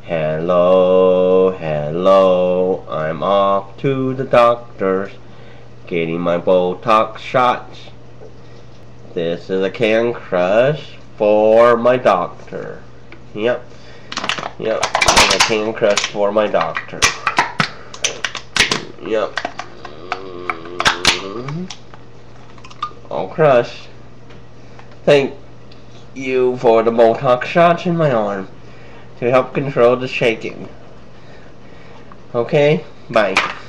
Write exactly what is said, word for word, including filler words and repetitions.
Hello, hello, I'm off to the doctor's, getting my botox shots. This is a can crush for my doctor. Yep, yep, a can crush for my doctor. Yep. All crushed. Thank you for the botox shots in my arm to help control the shaking. Okay, bye.